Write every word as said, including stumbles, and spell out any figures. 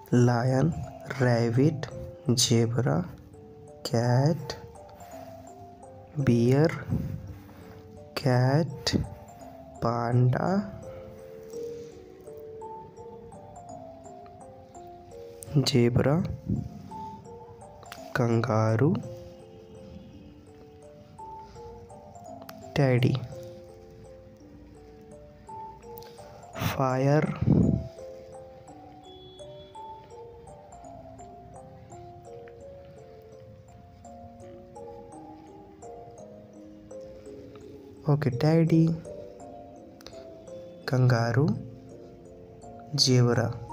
lion, rabbit, zebra, cat, bear, cat, panda, zebra, kangaroo, teddy, fire, okay, teddy, kangaroo, zebra.